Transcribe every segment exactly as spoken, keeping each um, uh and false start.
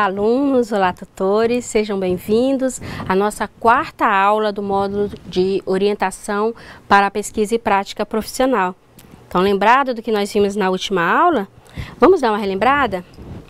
Olá, alunos, olá, tutores, sejam bem-vindos à nossa quarta aula do módulo de orientação para a pesquisa e prática profissional. Estão lembrados do que nós vimos na última aula? Vamos dar uma relembrada?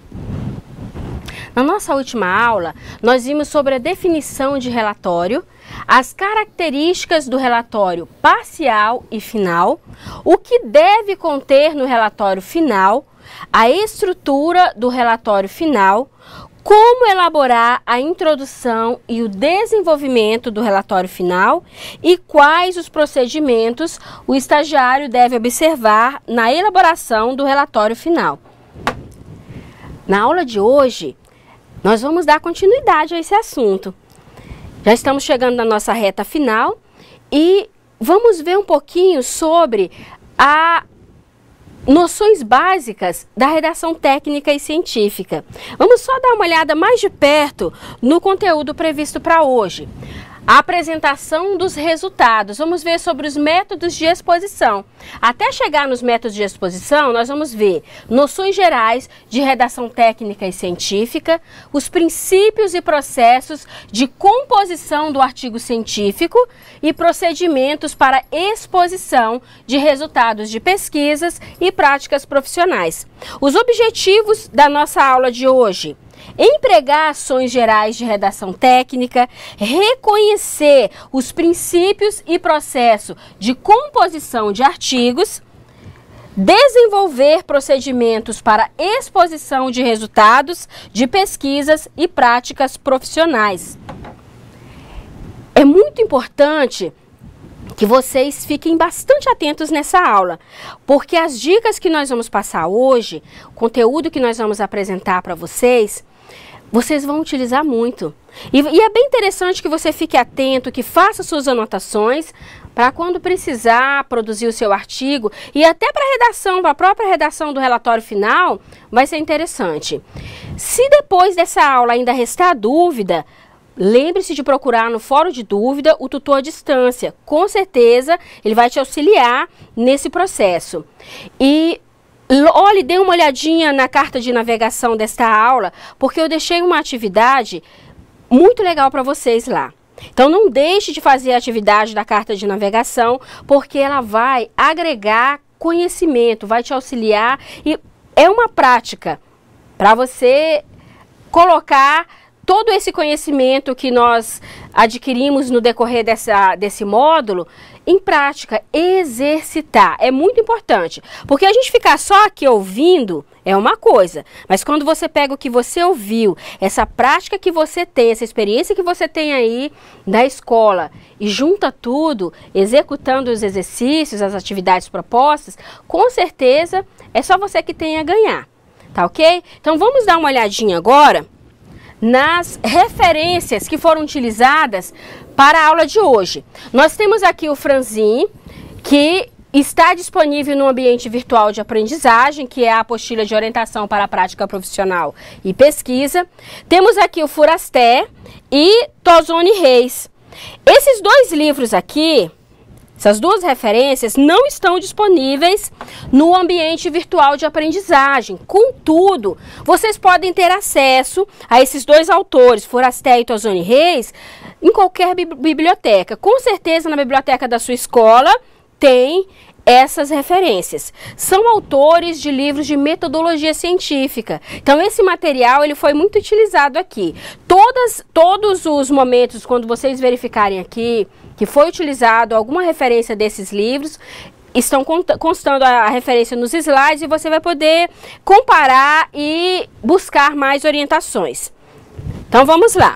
Na nossa última aula, nós vimos sobre a definição de relatório, as características do relatório parcial e final, o que deve conter no relatório final, a estrutura do relatório final, como elaborar a introdução e o desenvolvimento do relatório final e quais os procedimentos o estagiário deve observar na elaboração do relatório final. Na aula de hoje, nós vamos dar continuidade a esse assunto. Já estamos chegando na nossa reta final e vamos ver um pouquinho sobre a noções básicas da redação técnica e científica. Vamos só dar uma olhada mais de perto no conteúdo previsto para hoje. A apresentação dos resultados. Vamos ver sobre os métodos de exposição. Até chegar nos métodos de exposição, nós vamos ver noções gerais de redação técnica e científica, os princípios e processos de composição do artigo científico e procedimentos para exposição de resultados de pesquisas e práticas profissionais. Os objetivos da nossa aula de hoje: empregar ações gerais de redação técnica, reconhecer os princípios e processo de composição de artigos, desenvolver procedimentos para exposição de resultados de pesquisas e práticas profissionais. É muito importante que vocês fiquem bastante atentos nessa aula, porque as dicas que nós vamos passar hoje, o conteúdo que nós vamos apresentar para vocês, vocês vão utilizar muito. E, e é bem interessante que você fique atento, que faça suas anotações, para quando precisar produzir o seu artigo, e até para a redação, para a própria redação do relatório final, vai ser interessante. Se depois dessa aula ainda restar dúvida, lembre-se de procurar no fórum de dúvida o tutor à distância. Com certeza ele vai te auxiliar nesse processo. E olhe, dê uma olhadinha na carta de navegação desta aula, porque eu deixei uma atividade muito legal para vocês lá. Então não deixe de fazer a atividade da carta de navegação, porque ela vai agregar conhecimento, vai te auxiliar e é uma prática para você colocar todo esse conhecimento que nós adquirimos no decorrer dessa, desse módulo em prática, exercitar. É muito importante, porque a gente ficar só aqui ouvindo é uma coisa, mas quando você pega o que você ouviu, essa prática que você tem, essa experiência que você tem aí da escola e junta tudo, executando os exercícios, as atividades propostas, com certeza é só você que tem a ganhar, tá ok? Então vamos dar uma olhadinha agora nas referências que foram utilizadas para a aula de hoje. Nós temos aqui o Franzin, que está disponível no ambiente virtual de aprendizagem, que é a apostila de orientação para a prática profissional e pesquisa. Temos aqui o Furasté e Tozoni Reis. Esses dois livros aqui, essas duas referências, não estão disponíveis no ambiente virtual de aprendizagem. Contudo, vocês podem ter acesso a esses dois autores, Furasté e Tozoni Reis, em qualquer biblioteca. Com certeza, na biblioteca da sua escola tem essas referências. São autores de livros de metodologia científica. Então, esse material ele foi muito utilizado aqui. Todas, todos os momentos, quando vocês verificarem aqui que foi utilizado alguma referência desses livros, estão constando a referência nos slides e você vai poder comparar e buscar mais orientações. Então, vamos lá.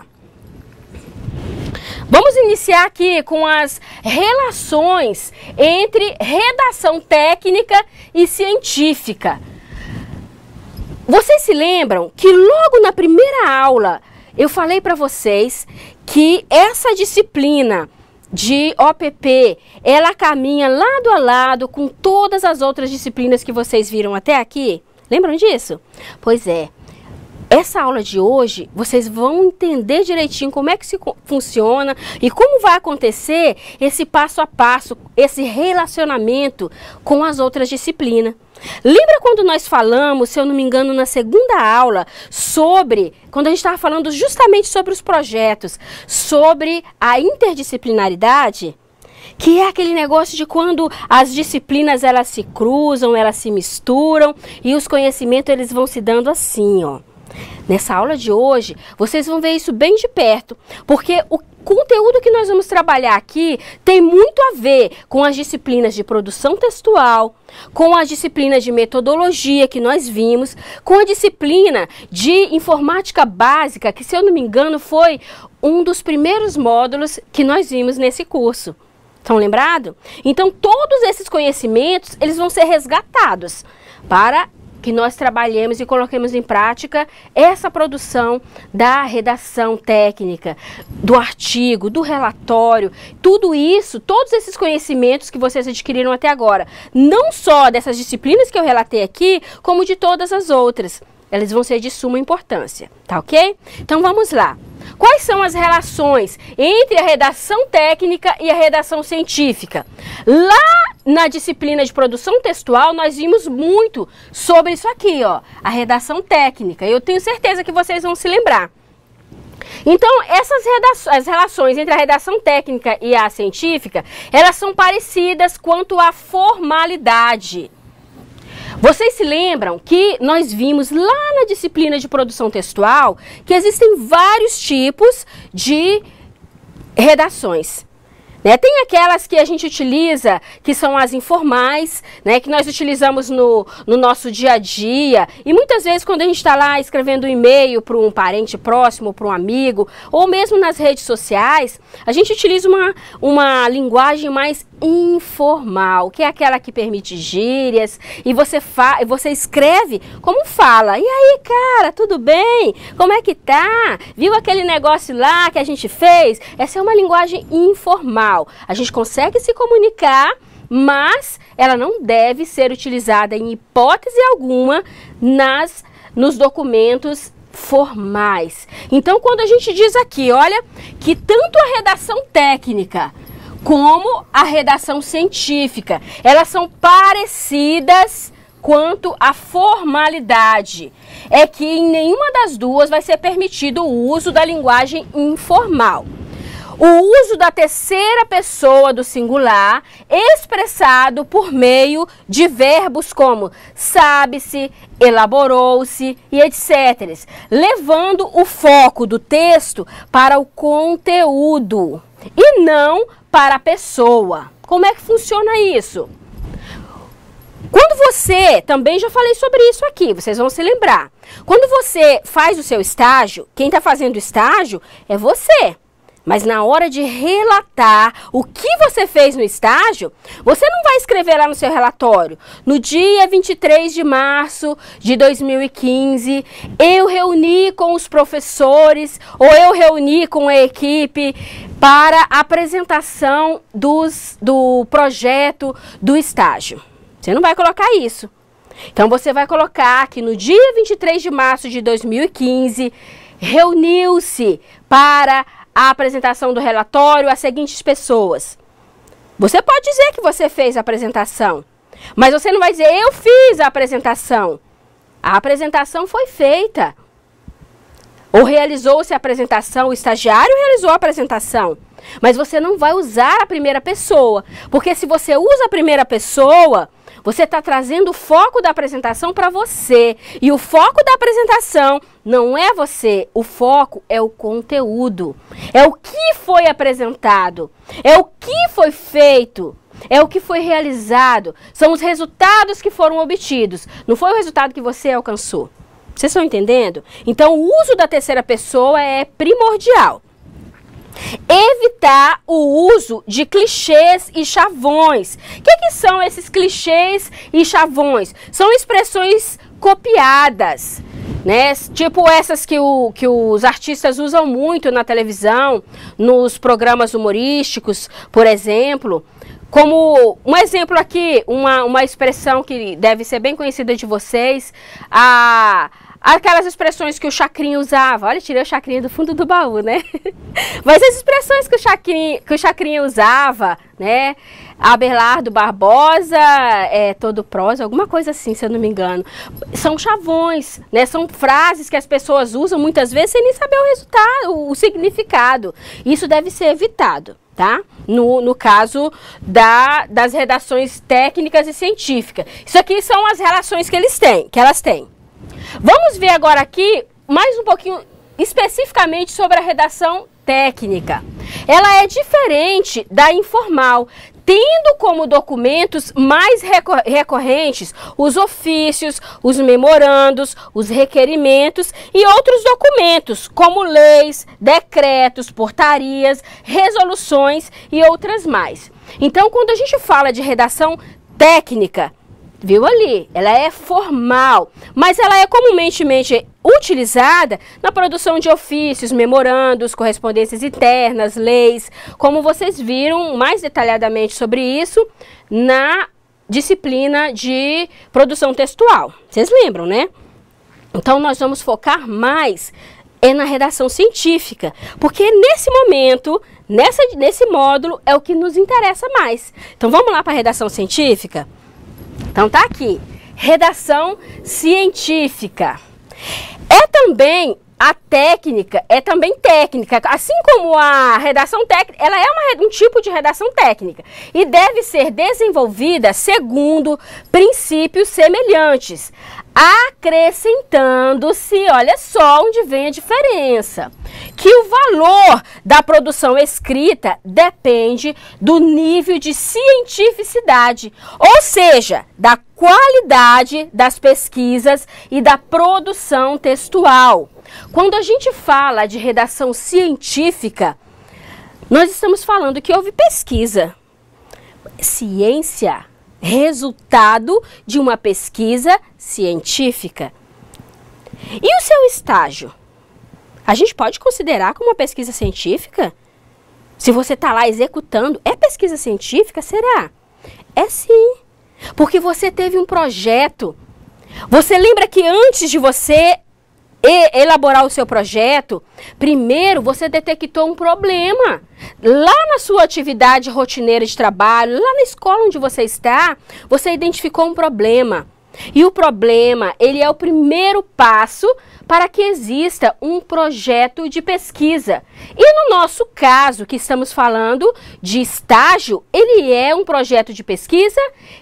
Vamos iniciar aqui com as relações entre redação técnica e científica. Vocês se lembram que logo na primeira aula eu falei para vocês que essa disciplina de O P P, ela caminha lado a lado com todas as outras disciplinas que vocês viram até aqui? Lembram disso? Pois é. essa aula de hoje, vocês vão entender direitinho como é que se funciona e como vai acontecer esse passo a passo, esse relacionamento com as outras disciplinas. Lembra quando nós falamos, se eu não me engano, na segunda aula, sobre, quando a gente estava falando justamente sobre os projetos, sobre a interdisciplinaridade? Que é aquele negócio de quando as disciplinas elas se cruzam, elas se misturam e os conhecimentos eles vão se dando assim, ó. Nessa aula de hoje, vocês vão ver isso bem de perto, porque o conteúdo que nós vamos trabalhar aqui tem muito a ver com as disciplinas de produção textual, com as disciplinas de metodologia que nós vimos, com a disciplina de informática básica, que, se eu não me engano, foi um dos primeiros módulos que nós vimos nesse curso. Estão lembrados? Então, todos esses conhecimentos, eles vão ser resgatados para que nós trabalhemos e coloquemos em prática essa produção da redação técnica, do artigo, do relatório, tudo isso, todos esses conhecimentos que vocês adquiriram até agora, não só dessas disciplinas que eu relatei aqui, como de todas as outras. Elas vão ser de suma importância, tá ok? Então vamos lá. Quais são as relações entre a redação técnica e a redação científica? Lá na disciplina de produção textual, nós vimos muito sobre isso aqui, ó, a redação técnica. Eu tenho certeza que vocês vão se lembrar. Então, essas redações, as relações entre a redação técnica e a científica, elas são parecidas quanto à formalidade. Vocês se lembram que nós vimos lá na disciplina de produção textual que existem vários tipos de redações. Né? Tem aquelas que a gente utiliza, que são as informais, né? Que nós utilizamos no, no nosso dia a dia. E muitas vezes quando a gente está lá escrevendo um e-mail para um parente próximo, para um amigo, ou mesmo nas redes sociais, a gente utiliza uma, uma linguagem mais informal, que é aquela que permite gírias, e você, fa você escreve como fala. E aí, cara, tudo bem? Como é que tá? Viu aquele negócio lá que a gente fez? Essa é uma linguagem informal. A gente consegue se comunicar, mas ela não deve ser utilizada em hipótese alguma nas, nos documentos formais. Então, quando a gente diz aqui, olha, que tanto a redação técnica como a redação científica, elas são parecidas quanto à formalidade, é que em nenhuma das duas vai ser permitido o uso da linguagem informal. O uso da terceira pessoa do singular expressado por meio de verbos como sabe-se, elaborou-se e etcétera, levando o foco do texto para o conteúdo e não para a pessoa. Como é que funciona isso? Quando você, também já falei sobre isso aqui, vocês vão se lembrar. Quando você faz o seu estágio, quem está fazendo o estágio é você. Mas na hora de relatar o que você fez no estágio, você não vai escrever lá no seu relatório. No dia vinte e três de março de dois mil e quinze, eu reuni com os professores ou eu reuni com a equipe para a apresentação dos, do projeto do estágio. Você não vai colocar isso. Então você vai colocar que no dia vinte e três de março de dois mil e quinze, reuniu-se para a apresentação do relatório as seguintes pessoas. Você pode dizer que você fez a apresentação, mas você não vai dizer, eu fiz a apresentação. A apresentação foi feita. Ou realizou-se a apresentação, o estagiário realizou a apresentação. Mas você não vai usar a primeira pessoa, porque se você usa a primeira pessoa, você está trazendo o foco da apresentação para você. E o foco da apresentação não é você, o foco é o conteúdo. É o que foi apresentado, é o que foi feito, é o que foi realizado. São os resultados que foram obtidos, não foi o resultado que você alcançou. Vocês estão entendendo? Então, o uso da terceira pessoa é primordial. Evitar o uso de clichês e chavões. O que, que são esses clichês e chavões? São expressões copiadas, né? Tipo essas que, o, que os artistas usam muito na televisão, nos programas humorísticos, por exemplo. Como um exemplo aqui, uma, uma expressão que deve ser bem conhecida de vocês, a... aquelas expressões que o Chacrinha usava. Olha, tirei o Chacrinha do fundo do baú, né? Mas as expressões que o Chacrinha, que o Chacrinha usava, né? Abelardo Barbosa, é, todo prosa, alguma coisa assim, se eu não me engano. São chavões, né? São frases que as pessoas usam muitas vezes sem nem saber o resultado, o significado. Isso deve ser evitado, tá? No, no caso da, das redações técnicas e científicas. Isso aqui são as relações que eles têm, que elas têm. Vamos ver agora aqui mais um pouquinho especificamente sobre a redação técnica. Ela é diferente da informal, tendo como documentos mais recor- recorrentes os ofícios, os memorandos, os requerimentos e outros documentos, como leis, decretos, portarias, resoluções e outras mais. Então, quando a gente fala de redação técnica, viu ali, ela é formal, mas ela é comumente utilizada na produção de ofícios, memorandos, correspondências internas, leis, como vocês viram mais detalhadamente sobre isso na disciplina de produção textual. Vocês lembram, né? Então, nós vamos focar mais é na redação científica, porque nesse momento, nessa, nesse módulo, é o que nos interessa mais. Então, vamos lá para a redação científica? Então tá aqui, redação científica. É também a técnica, é também técnica, assim como a redação técnica, ela é uma, um tipo de redação técnica e deve ser desenvolvida segundo princípios semelhantes, acrescentando-se, olha só onde vem a diferença, que o valor da produção escrita depende do nível de cientificidade, ou seja, da qualidade das pesquisas e da produção textual. Quando a gente fala de redação científica, nós estamos falando que houve pesquisa. Ciência, resultado de uma pesquisa científica. E o seu estágio? A gente pode considerar como uma pesquisa científica? Se você está lá executando, é pesquisa científica? Será? É sim. Porque você teve um projeto. Você lembra que antes de você elaborar o seu projeto, primeiro você detectou um problema. Lá na sua atividade rotineira de trabalho, lá na escola onde você está, você identificou um problema. E o problema, ele é o primeiro passo para que exista um projeto de pesquisa. E no nosso caso, que estamos falando de estágio, ele é um projeto de pesquisa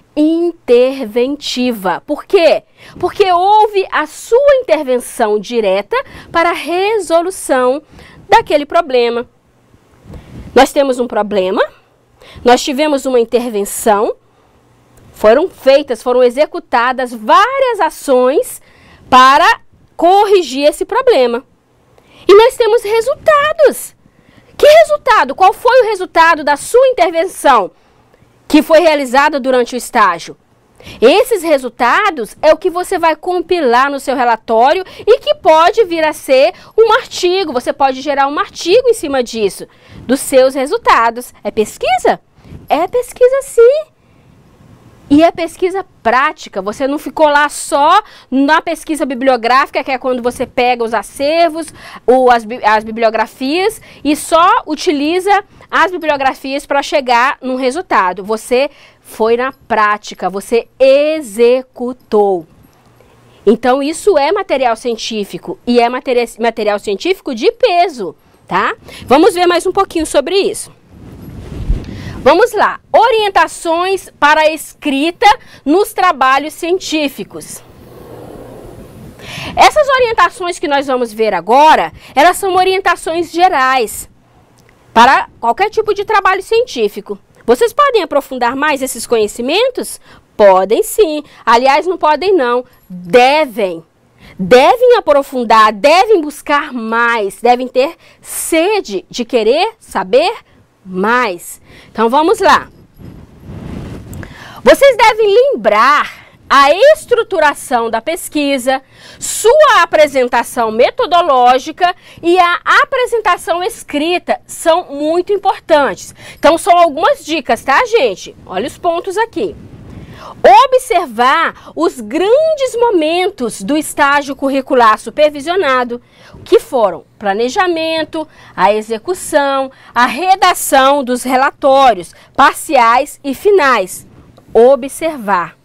interventiva. Por quê? Porque houve a sua intervenção direta para a resolução daquele problema. Nós temos um problema, nós tivemos uma intervenção, foram feitas, foram executadas várias ações para corrigir esse problema. E nós temos resultados. Que resultado? Qual foi o resultado da sua intervenção que foi realizada durante o estágio? Esses resultados é o que você vai compilar no seu relatório e que pode vir a ser um artigo. Você pode gerar um artigo em cima disso, dos seus resultados. É pesquisa? É pesquisa sim. E é pesquisa prática, você não ficou lá só na pesquisa bibliográfica, que é quando você pega os acervos, ou as, as bibliografias, e só utiliza as bibliografias para chegar num resultado. Você foi na prática, você executou. Então, isso é material científico, e é material, material científico de peso, tá? Vamos ver mais um pouquinho sobre isso. Vamos lá, orientações para a escrita nos trabalhos científicos. Essas orientações que nós vamos ver agora, elas são orientações gerais para qualquer tipo de trabalho científico. Vocês podem aprofundar mais esses conhecimentos? Podem sim. Aliás, não podem não, devem. Devem aprofundar, devem buscar mais, devem ter sede de querer saber mais. Então vamos lá. Vocês devem lembrar a estruturação da pesquisa, sua apresentação metodológica e a apresentação escrita são muito importantes. Então, são algumas dicas, tá, gente? Olha os pontos aqui. Observar os grandes momentos do estágio curricular supervisionado, que foram planejamento, a execução, a redação dos relatórios parciais e finais. Observar.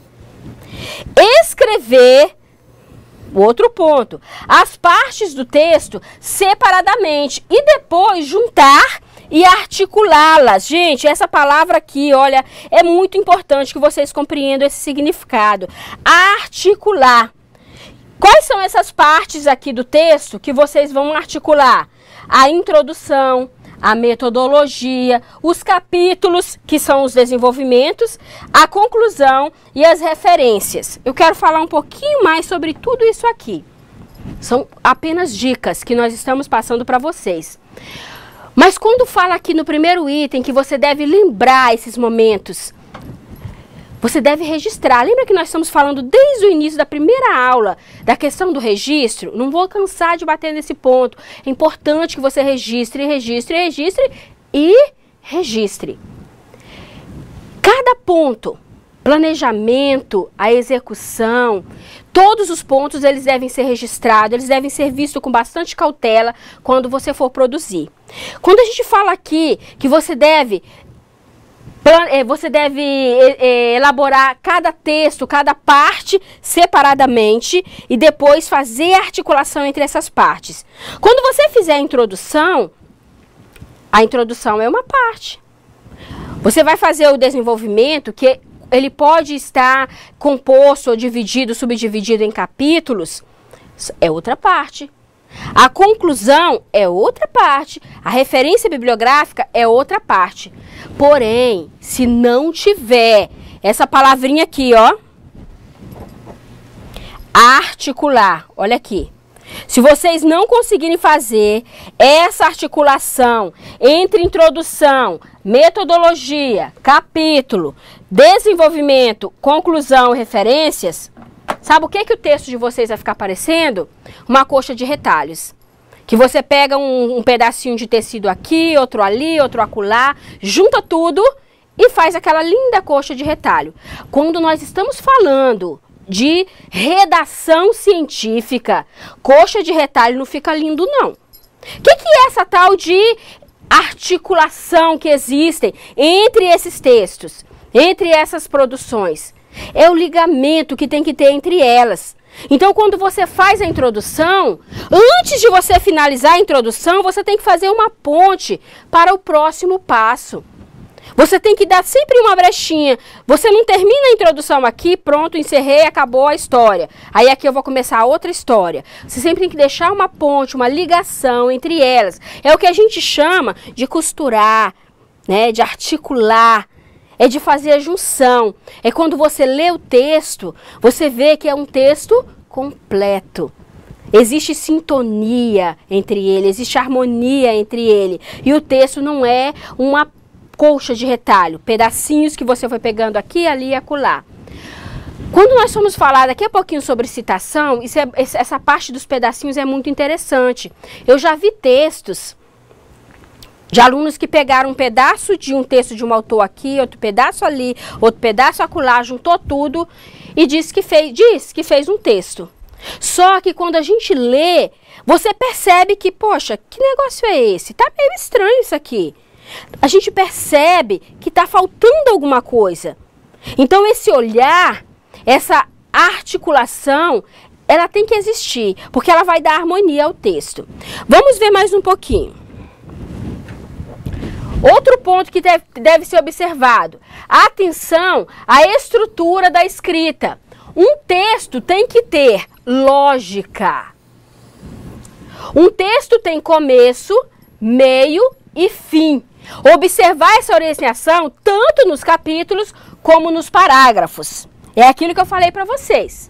Escrever, outro ponto, as partes do texto separadamente e depois juntar e articulá-las. Gente, essa palavra aqui, olha, é muito importante que vocês compreendam esse significado. Articular. Quais são essas partes aqui do texto que vocês vão articular? A introdução, a metodologia, os capítulos, que são os desenvolvimentos, a conclusão e as referências. Eu quero falar um pouquinho mais sobre tudo isso aqui. São apenas dicas que nós estamos passando para vocês. Mas quando fala aqui no primeiro item que você deve lembrar esses momentos, você deve registrar. Lembra que nós estamos falando desde o início da primeira aula da questão do registro? Não vou cansar de bater nesse ponto. É importante que você registre, registre, registre e registre. Cada ponto, planejamento, a execução, todos os pontos eles devem ser registrados, eles devem ser vistos com bastante cautela quando você for produzir. Quando a gente fala aqui que você deve... Você deve elaborar cada texto, cada parte separadamente e depois fazer a articulação entre essas partes. Quando você fizer a introdução, a introdução é uma parte. Você vai fazer o desenvolvimento, que ele pode estar composto ou dividido, subdividido em capítulos, é outra parte. A conclusão é outra parte, a referência bibliográfica é outra parte. Porém, se não tiver essa palavrinha aqui, ó, articular, olha aqui. Se vocês não conseguirem fazer essa articulação entre introdução, metodologia, capítulo, desenvolvimento, conclusão e referências, sabe o que, que o texto de vocês vai ficar parecendo? Uma coxa de retalhos. Que você pega um, um pedacinho de tecido aqui, outro ali, outro acolá, junta tudo e faz aquela linda coxa de retalho. Quando nós estamos falando de redação científica, coxa de retalho não fica lindo, não. O que, que é essa tal de articulação que existem entre esses textos, entre essas produções? É o ligamento que tem que ter entre elas. Então, quando você faz a introdução, antes de você finalizar a introdução, você tem que fazer uma ponte para o próximo passo. Você tem que dar sempre uma brechinha. Você não termina a introdução aqui, pronto, encerrei, acabou a história. Aí aqui eu vou começar outra história. Você sempre tem que deixar uma ponte, uma ligação entre elas. É o que a gente chama de costurar, né, de articular. É de fazer a junção. É quando você lê o texto, você vê que é um texto completo. Existe sintonia entre ele, existe harmonia entre ele. E o texto não é uma colcha de retalho, pedacinhos que você foi pegando aqui, ali e acolá. Quando nós formos falar daqui a pouquinho sobre citação, isso é, essa parte dos pedacinhos é muito interessante. Eu já vi textos de alunos que pegaram um pedaço de um texto de um autor aqui, outro pedaço ali, outro pedaço acolá, juntou tudo e disse que fez, diz que fez um texto. Só que quando a gente lê, você percebe que, poxa, que negócio é esse? Tá meio estranho isso aqui. A gente percebe que tá faltando alguma coisa. Então esse olhar, essa articulação, ela tem que existir, porque ela vai dar harmonia ao texto. Vamos ver mais um pouquinho. Outro ponto que deve, deve ser observado, atenção à estrutura da escrita. Um texto tem que ter lógica. Um texto tem começo, meio e fim. Observar essa orientação tanto nos capítulos como nos parágrafos. É aquilo que eu falei para vocês.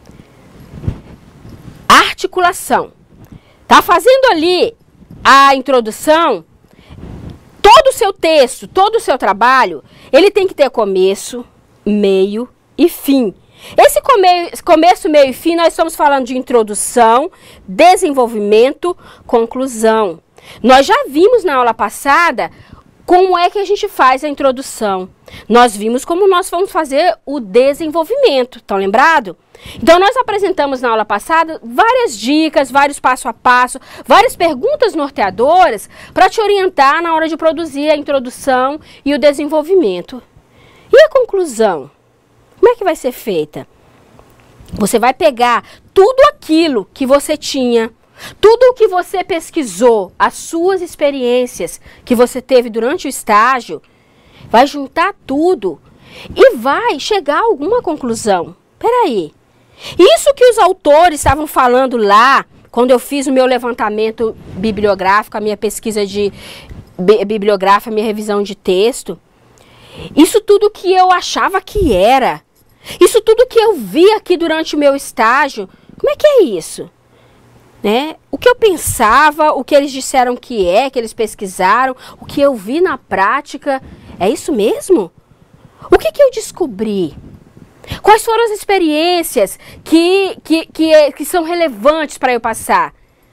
Articulação. Tá fazendo ali a introdução. Todo o seu texto, todo o seu trabalho, ele tem que ter começo, meio e fim. Esse come começo, meio e fim, nós estamos falando de introdução, desenvolvimento, conclusão. Nós já vimos na aula passada como é que a gente faz a introdução. Nós vimos como nós vamos fazer o desenvolvimento, estão lembrados? Então, nós apresentamos na aula passada várias dicas, vários passo a passo, várias perguntas norteadoras para te orientar na hora de produzir a introdução e o desenvolvimento. E a conclusão? Como é que vai ser feita? Você vai pegar tudo aquilo que você tinha, tudo o que você pesquisou, as suas experiências que você teve durante o estágio, vai juntar tudo e vai chegar a alguma conclusão. Peraí, isso que os autores estavam falando lá, quando eu fiz o meu levantamento bibliográfico, a minha pesquisa de bibliográfica, a minha revisão de texto, isso tudo que eu achava que era, isso tudo que eu vi aqui durante o meu estágio, como é que é isso? Né? O que eu pensava, o que eles disseram que é, que eles pesquisaram, o que eu vi na prática, é isso mesmo? O que que eu descobri? Quais foram as experiências que, que, que, que são relevantes para eu passar?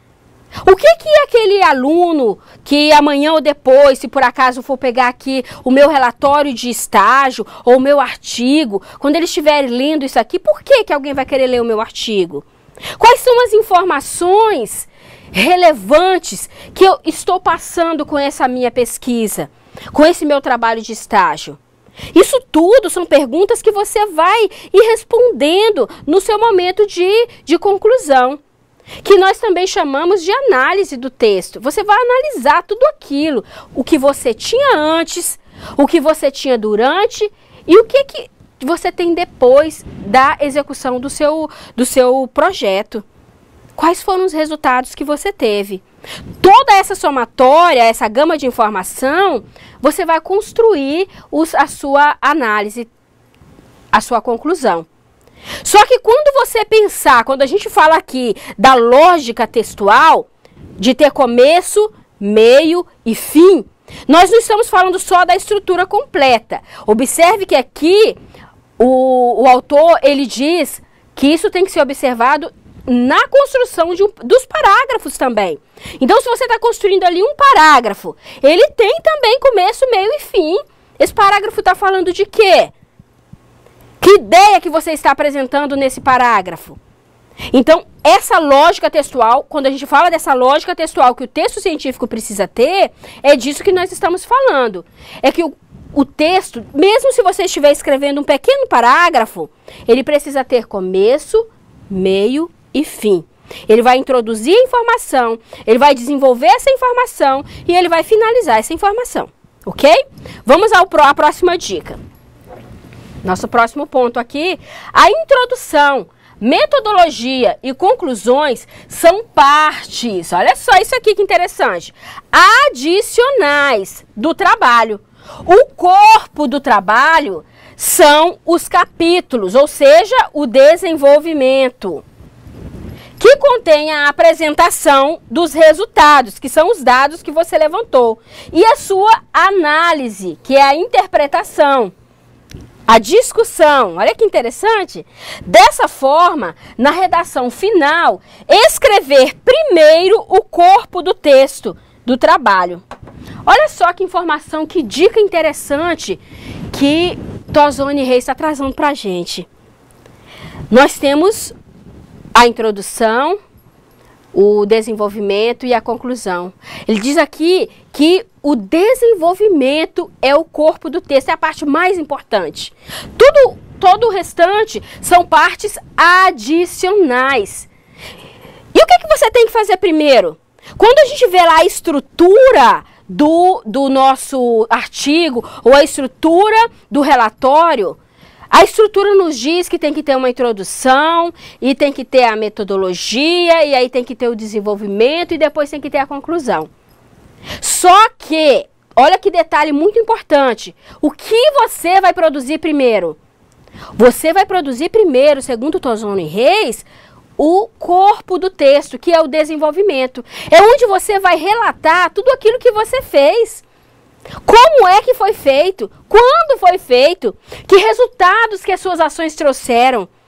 O que que aquele aluno que amanhã ou depois, se por acaso for pegar aqui o meu relatório de estágio ou o meu artigo, quando ele estiver lendo isso aqui, por que que alguém vai querer ler o meu artigo? Quais são as informações relevantes que eu estou passando com essa minha pesquisa, com esse meu trabalho de estágio? Isso tudo são perguntas que você vai ir respondendo no seu momento de, de conclusão, que nós também chamamos de análise do texto. Você vai analisar tudo aquilo, o que você tinha antes, o que você tinha durante e o que, que você tem depois da execução do seu, do seu projeto. Quais foram os resultados que você teve? Toda essa somatória, essa gama de informação, você vai construir os, a sua análise, a sua conclusão. Só que quando você pensar, quando a gente fala aqui da lógica textual, de ter começo, meio e fim, nós não estamos falando só da estrutura completa. Observe que aqui o, o autor, ele diz que isso tem que ser observado na construção de um, dos parágrafos também. Então, se você está construindo ali um parágrafo, ele tem também começo, meio e fim. Esse parágrafo está falando de quê? Que ideia que você está apresentando nesse parágrafo? Então, essa lógica textual, quando a gente fala dessa lógica textual que o texto científico precisa ter, é disso que nós estamos falando. É que o, o texto, mesmo se você estiver escrevendo um pequeno parágrafo, ele precisa ter começo, meio e fim. Ele vai introduzir a informação, ele vai desenvolver essa informação e ele vai finalizar essa informação, ok? Vamos ao pro, à próxima dica. Nosso próximo ponto aqui, a introdução, metodologia e conclusões são partes, olha só isso aqui que interessante, adicionais do trabalho. O corpo do trabalho são os capítulos, ou seja, o desenvolvimento, que contém a apresentação dos resultados, que são os dados que você levantou, e a sua análise, que é a interpretação, a discussão. Olha que interessante. Dessa forma, na redação final, escrever primeiro o corpo do texto, do trabalho. Olha só que informação, que dica interessante que Tozoni Reis está trazendo para a gente. Nós temos a introdução, o desenvolvimento e a conclusão. Ele diz aqui que o desenvolvimento é o corpo do texto, é a parte mais importante. Tudo, todo o restante são partes adicionais. E o que, que você tem que fazer primeiro? Quando a gente vê lá a estrutura do, do nosso artigo ou a estrutura do relatório, a estrutura nos diz que tem que ter uma introdução, e tem que ter a metodologia, e aí tem que ter o desenvolvimento, e depois tem que ter a conclusão. Só que, olha que detalhe muito importante, o que você vai produzir primeiro? Você vai produzir primeiro, segundo Tozoni Reis, o corpo do texto, que é o desenvolvimento. É onde você vai relatar tudo aquilo que você fez. Como é que foi feito? Quando foi feito? Que resultados que as suas ações trouxeram?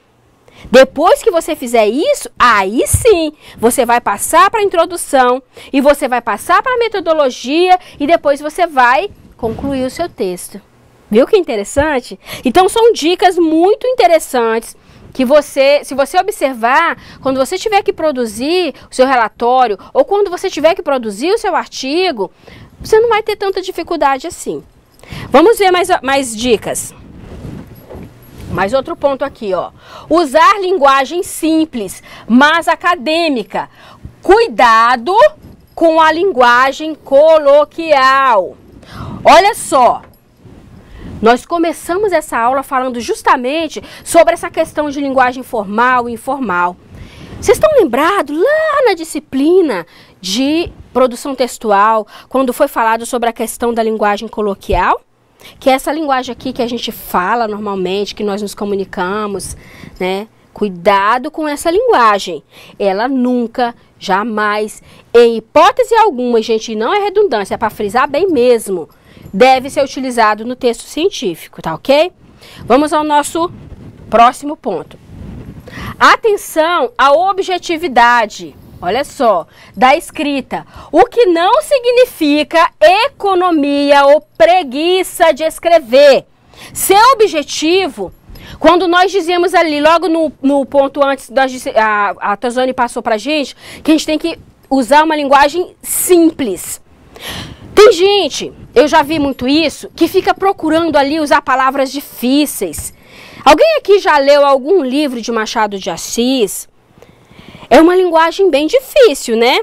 Depois que você fizer isso, aí sim, você vai passar para a introdução e você vai passar para a metodologia e depois você vai concluir o seu texto. Viu que interessante? Então são dicas muito interessantes que você, se você observar, quando você tiver que produzir o seu relatório ou quando você tiver que produzir o seu artigo, você não vai ter tanta dificuldade assim. Vamos ver mais, mais dicas. Mais outro ponto aqui, ó. Usar linguagem simples, mas acadêmica. Cuidado com a linguagem coloquial. Olha só. Nós começamos essa aula falando justamente sobre essa questão de linguagem formal e informal. Vocês estão lembrados lá na disciplina de produção textual, quando foi falado sobre a questão da linguagem coloquial? Que é essa linguagem aqui que a gente fala normalmente, que nós nos comunicamos, né? Cuidado com essa linguagem. Ela nunca, jamais, em hipótese alguma, gente, não é redundância, é para frisar bem mesmo, deve ser utilizado no texto científico, tá ok? Vamos ao nosso próximo ponto. Atenção à objetividade. Olha só, da escrita, o que não significa economia ou preguiça de escrever. Seu objetivo, quando nós dizemos ali, logo no, no ponto antes, nós, a, a Tozani passou pra gente, que a gente tem que usar uma linguagem simples. Tem gente, eu já vi muito isso, que fica procurando ali usar palavras difíceis. Alguém aqui já leu algum livro de Machado de Assis? É uma linguagem bem difícil, né?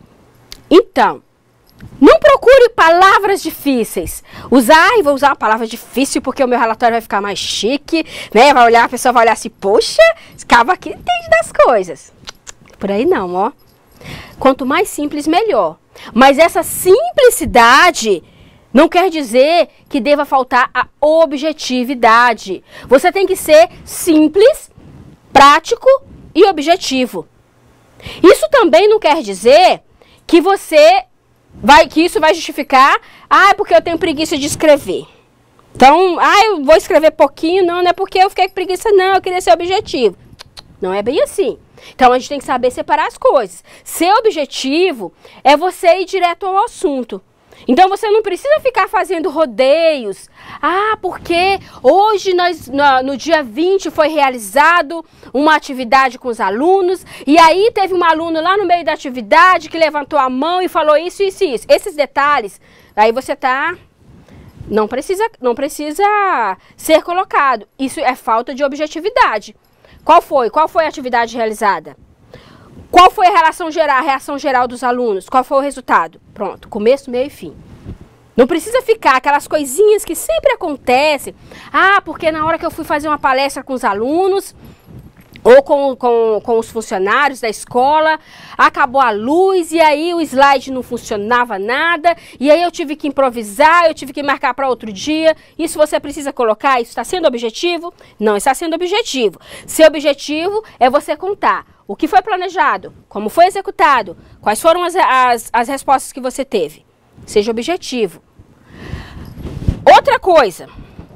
Então, não procure palavras difíceis. Usar, e vou usar uma palavra difícil porque o meu relatório vai ficar mais chique, né? Vai olhar, a pessoa vai olhar assim, poxa, esse cabo aqui entende das coisas. Por aí não, ó. Quanto mais simples, melhor. Mas essa simplicidade não quer dizer que deva faltar a objetividade. Você tem que ser simples, prático e objetivo. Isso também não quer dizer que você vai, que isso vai justificar, ah, é porque eu tenho preguiça de escrever. Então, ah, eu vou escrever pouquinho, não, não é porque eu fiquei com preguiça, não, eu queria ser objetivo. Não é bem assim. Então, a gente tem que saber separar as coisas. Ser objetivo é você ir direto ao assunto. Então, você não precisa ficar fazendo rodeios. Ah, porque hoje, nós, no, no dia vinte, foi realizado uma atividade com os alunos. E aí, teve um aluno lá no meio da atividade que levantou a mão e falou isso, isso e isso. Esses detalhes, aí você tá... Não precisa, não precisa ser colocado. Isso é falta de objetividade. Qual foi? Qual foi a atividade realizada? Qual foi a relação geral, a reação geral dos alunos? Qual foi o resultado? Pronto, começo, meio e fim. Não precisa ficar aquelas coisinhas que sempre acontecem. Ah, porque na hora que eu fui fazer uma palestra com os alunos, ou com, com, com os funcionários da escola, acabou a luz e aí o slide não funcionava nada, e aí eu tive que improvisar, eu tive que marcar para outro dia. Isso você precisa colocar? Isso está sendo objetivo? Não está sendo objetivo. Seu objetivo é você contar o que foi planejado, como foi executado, quais foram as, as, as respostas que você teve. Seja objetivo. Outra coisa,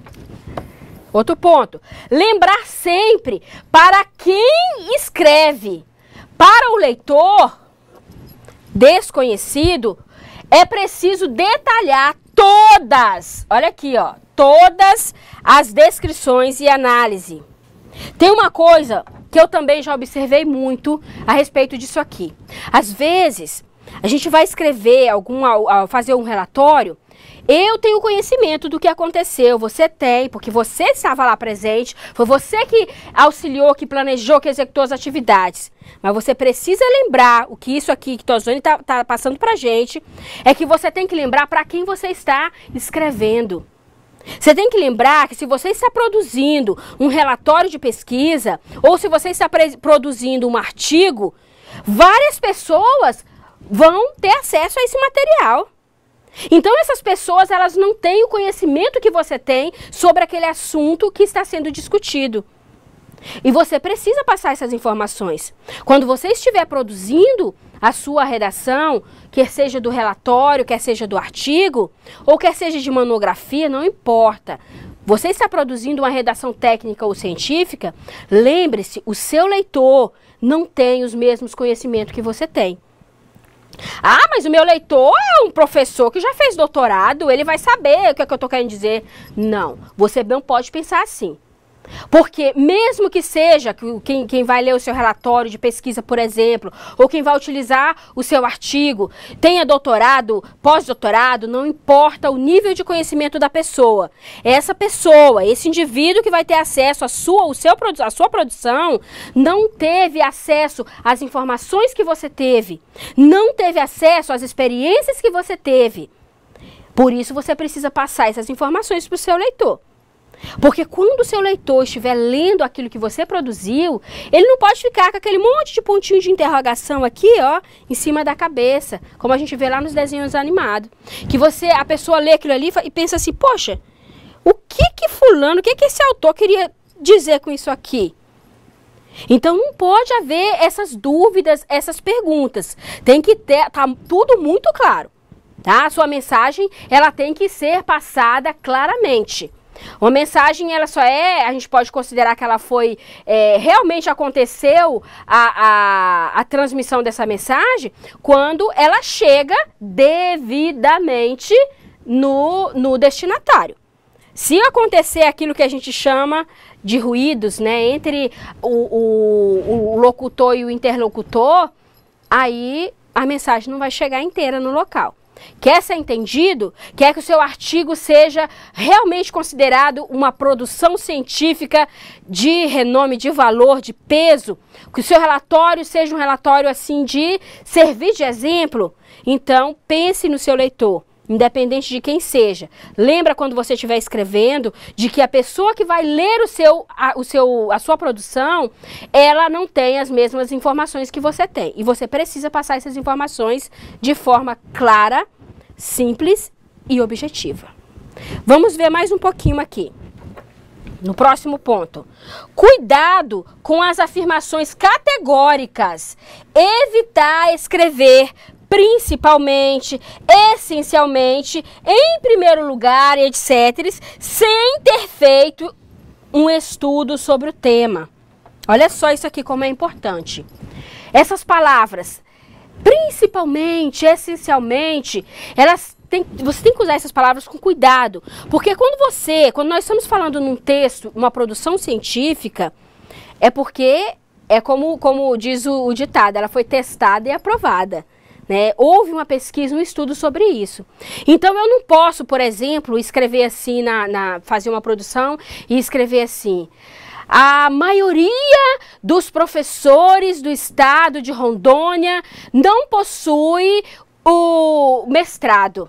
outro ponto, lembrar sempre para quem escreve. Para o leitor desconhecido, é preciso detalhar todas, olha aqui, ó, todas as descrições e análise. Tem uma coisa que eu também já observei muito a respeito disso aqui. Às vezes, a gente vai escrever, algum, fazer um relatório, eu tenho conhecimento do que aconteceu, você tem, porque você estava lá presente, foi você que auxiliou, que planejou, que executou as atividades. Mas você precisa lembrar, o que isso aqui que Tozani está tá passando pra gente, é que você tem que lembrar para quem você está escrevendo. Você tem que lembrar que se você está produzindo um relatório de pesquisa, ou se você está produzindo um artigo, várias pessoas vão ter acesso a esse material. Então essas pessoas, elas não têm o conhecimento que você tem sobre aquele assunto que está sendo discutido. E você precisa passar essas informações. Quando você estiver produzindo a sua redação, quer seja do relatório, quer seja do artigo, ou quer seja de monografia, não importa. você está produzindo uma redação técnica ou científica, lembre-se, o seu leitor não tem os mesmos conhecimentos que você tem. Ah, mas o meu leitor é um professor que já fez doutorado, ele vai saber o que é que eu estou querendo dizer. Não, você não pode pensar assim. Porque mesmo que seja quem, quem vai ler o seu relatório de pesquisa, por exemplo, ou quem vai utilizar o seu artigo, tenha doutorado, pós-doutorado, não importa o nível de conhecimento da pessoa. Essa pessoa, esse indivíduo que vai ter acesso à sua, o seu, à sua produção, não teve acesso às informações que você teve, não teve acesso às experiências que você teve. Por isso você precisa passar essas informações para o seu leitor. Porque quando o seu leitor estiver lendo aquilo que você produziu, ele não pode ficar com aquele monte de pontinho de interrogação aqui, ó, em cima da cabeça, como a gente vê lá nos desenhos animados. Que você, a pessoa lê aquilo ali e pensa assim, poxa, o que que fulano, o que que esse autor queria dizer com isso aqui? Então não pode haver essas dúvidas, essas perguntas. Tem que ter, tá tudo muito claro, tá? A sua mensagem, ela tem que ser passada claramente. Uma mensagem, ela só é, a gente pode considerar que ela foi, é, realmente aconteceu a, a, a transmissão dessa mensagem quando ela chega devidamente no, no destinatário. Se acontecer aquilo que a gente chama de ruídos, né, entre o, o, o locutor e o interlocutor, aí a mensagem não vai chegar inteira no local. Quer ser entendido? Quer que o seu artigo seja realmente considerado uma produção científica de renome, de valor, de peso? Que o seu relatório seja um relatório assim de servir de exemplo? Então pense no seu leitor, independente de quem seja. Lembra quando você estiver escrevendo de que a pessoa que vai ler o seu, a, o seu, a sua produção, ela não tem as mesmas informações que você tem. E você precisa passar essas informações de forma clara, simples e objetiva. Vamos ver mais um pouquinho aqui. No próximo ponto. Cuidado com as afirmações categóricas. Evitar escrever principalmente, essencialmente, em primeiro lugar, etcétera, sem ter feito um estudo sobre o tema. Olha só isso aqui como é importante. Essas palavras, principalmente, essencialmente, elas têm, você tem que usar essas palavras com cuidado, porque quando você, quando nós estamos falando num texto, uma produção científica, é porque é como, como diz o, o ditado, ela foi testada e aprovada. Né? Houve uma pesquisa, um estudo sobre isso. Então eu não posso, por exemplo, escrever assim, na, na, fazer uma produção e escrever assim: a maioria dos professores do estado de Rondônia não possui o mestrado.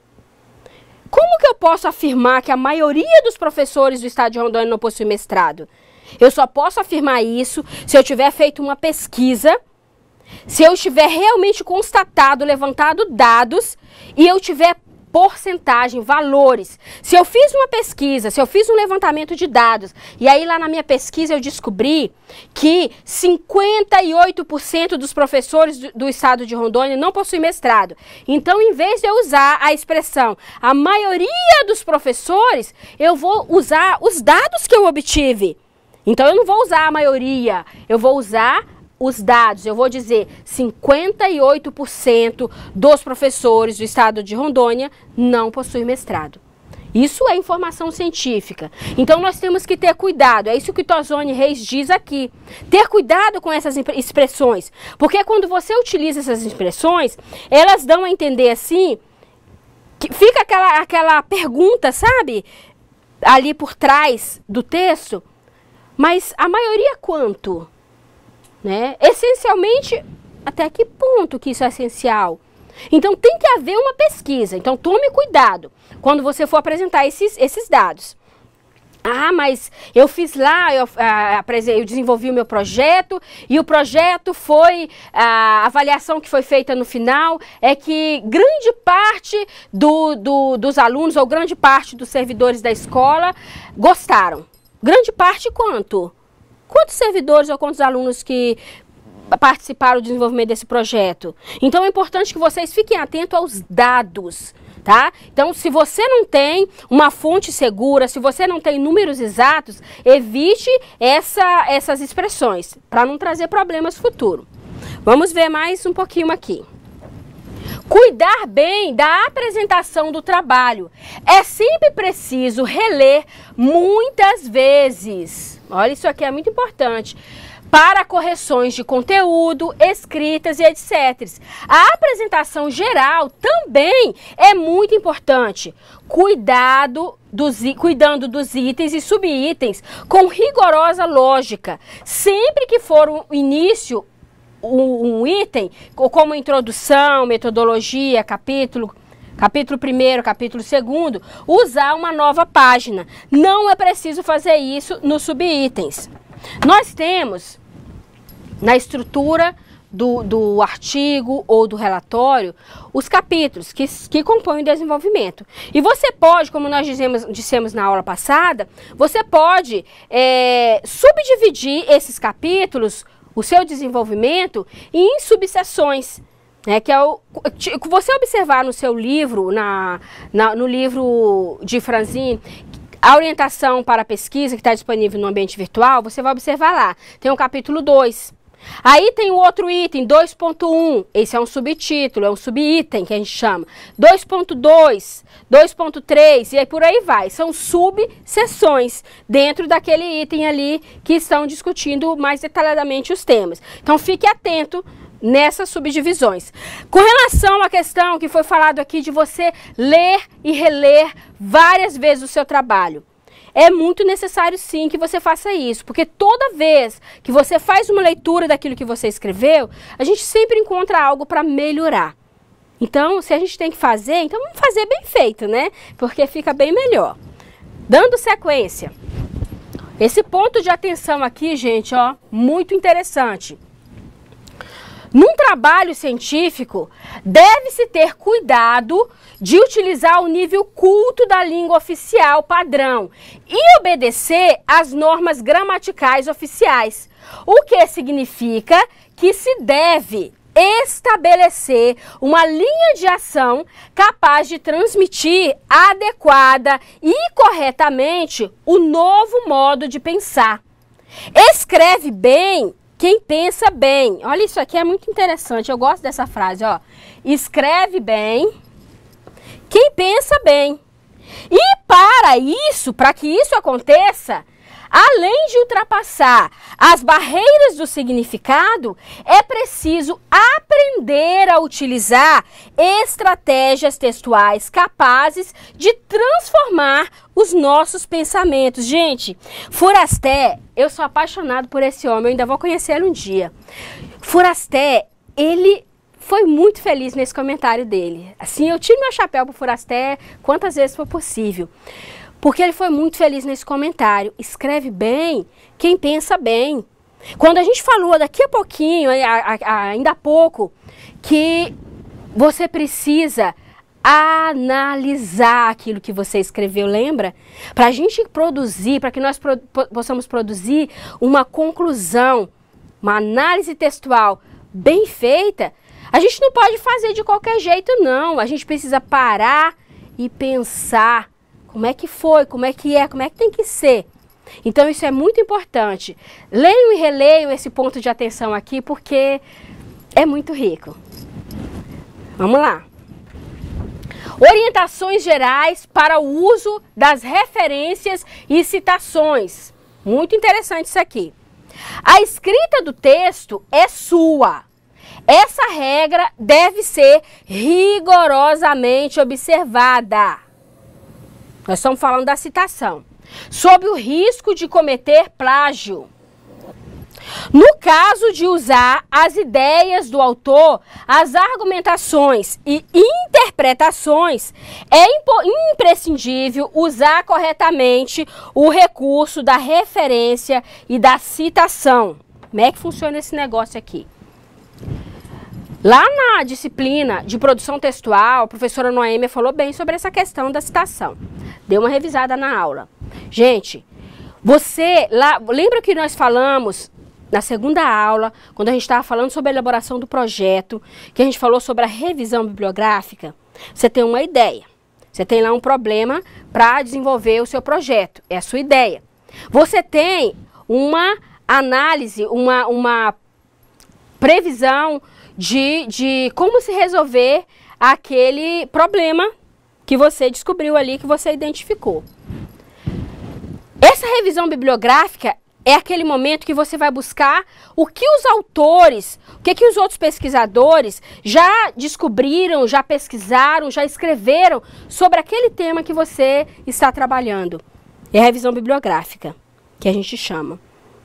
Como que eu posso afirmar que a maioria dos professores do estado de Rondônia não possui mestrado? Eu só posso afirmar isso se eu tiver feito uma pesquisa, se eu tiver realmente constatado, levantado dados e eu tiver porcentagem, valores. Se eu fiz uma pesquisa, se eu fiz um levantamento de dados e aí lá na minha pesquisa eu descobri que cinquenta e oito por cento dos professores do, do estado de Rondônia não possuem mestrado. Então, em vez de eu usar a expressão a maioria dos professores, eu vou usar os dados que eu obtive. Então, eu não vou usar a maioria, eu vou usar os dados. Eu vou dizer cinquenta e oito por cento dos professores do estado de Rondônia não possuem mestrado. Isso é informação científica. Então nós temos que ter cuidado. É isso que o Tozoni Reis diz aqui. Ter cuidado com essas expressões. Porque quando você utiliza essas expressões, elas dão a entender assim, que fica aquela, aquela pergunta, sabe? Ali por trás do texto. Mas a maioria quanto? Né? Essencialmente, até que ponto que isso é essencial? Então tem que haver uma pesquisa, então tome cuidado quando você for apresentar esses, esses dados. Ah, mas eu fiz lá, eu, ah, eu desenvolvi o meu projeto e o projeto foi, a avaliação que foi feita no final é que grande parte do, do, dos alunos ou grande parte dos servidores da escola gostaram. Grande parte quanto? Quantos servidores ou quantos alunos que participaram do desenvolvimento desse projeto? Então é importante que vocês fiquem atentos aos dados, Tá? Então, se você não tem uma fonte segura, se você não tem números exatos, evite essa, essas expressões, para não trazer problemas futuros. Vamos ver mais um pouquinho aqui. Cuidar bem da apresentação do trabalho. É sempre preciso reler muitas vezes. Olha, isso aqui é muito importante. Para correções de conteúdo, escritas e etcétera. A apresentação geral também é muito importante. Cuidado dos, cuidando dos itens e subitens com rigorosa lógica. Sempre que for um início, um, um item, como introdução, metodologia, capítulo, capítulo primeiro, capítulo segundo, usar uma nova página. Não é preciso fazer isso nos subitens. Nós temos na estrutura do, do artigo ou do relatório, os capítulos que, que compõem o desenvolvimento. E você pode, como nós dizemos, dissemos na aula passada, você pode é, subdividir esses capítulos, o seu desenvolvimento, em subseções. Né, que é o, você observar no seu livro, na, na, no livro de Franzin, a orientação para a pesquisa que está disponível no ambiente virtual, você vai observar lá. Tem o capítulo dois. Aí tem o outro item, dois ponto um, esse é um subtítulo, é um subitem que a gente chama. dois ponto dois, dois ponto três e aí por aí vai. São subseções dentro daquele item ali que estão discutindo mais detalhadamente os temas. Então fique atento nessas subdivisões. Com relação à questão que foi falado aqui de você ler e reler várias vezes o seu trabalho. É muito necessário sim que você faça isso, porque toda vez que você faz uma leitura daquilo que você escreveu, a gente sempre encontra algo para melhorar. Então, se a gente tem que fazer, então vamos fazer bem feito, né? Porque fica bem melhor. Dando sequência. Esse ponto de atenção aqui, gente, ó, muito interessante. Num trabalho científico, deve-se ter cuidado de utilizar o nível culto da língua oficial padrão e obedecer às normas gramaticais oficiais, o que significa que se deve estabelecer uma linha de ação capaz de transmitir adequada e corretamente o novo modo de pensar. Escreve bem quem pensa bem. Olha, isso aqui é muito interessante, eu gosto dessa frase, ó. Escreve bem quem pensa bem. E para isso, para que isso aconteça, além de ultrapassar as barreiras do significado, é preciso aprender a utilizar estratégias textuais capazes de transformar os nossos pensamentos. Gente, Fouraster, eu sou apaixonado por esse homem, eu ainda vou conhecê-lo um dia. Fouraster, ele foi muito feliz nesse comentário dele. Assim, eu tiro meu chapéu para o Fouraster quantas vezes for possível. Porque ele foi muito feliz nesse comentário. Escreve bem quem pensa bem. Quando a gente falou daqui a pouquinho, ainda há pouco, que você precisa analisar aquilo que você escreveu, lembra? Para a gente produzir, para que nós pro, possamos produzir uma conclusão, uma análise textual bem feita, a gente não pode fazer de qualquer jeito, não. A gente precisa parar e pensar. Como é que foi? Como é que é? Como é que tem que ser? Então isso é muito importante. Leiam e releiam esse ponto de atenção aqui porque é muito rico. Vamos lá. Orientações gerais para o uso das referências e citações. Muito interessante isso aqui. A escrita do texto é sua. Essa regra deve ser rigorosamente observada. Nós estamos falando da citação. Sob o risco de cometer plágio. No caso de usar as ideias do autor, as argumentações e interpretações, é imprescindível usar corretamente o recurso da referência e da citação. Como é que funciona esse negócio aqui? Lá na disciplina de produção textual, a professora Noêmia falou bem sobre essa questão da citação. Deu uma revisada na aula. Gente, você, lá, lembra que nós falamos na segunda aula, quando a gente estava falando sobre a elaboração do projeto, que a gente falou sobre a revisão bibliográfica? Você tem uma ideia. Você tem lá um problema para desenvolver o seu projeto, é a sua ideia. Você tem uma análise, uma, uma previsão de, de como se resolver aquele problema que você descobriu ali, que você identificou. Essa revisão bibliográfica é aquele momento que você vai buscar o que os autores, o que, que os outros pesquisadores já descobriram, já pesquisaram, já escreveram sobre aquele tema que você está trabalhando. É a revisão bibliográfica, que a gente chama.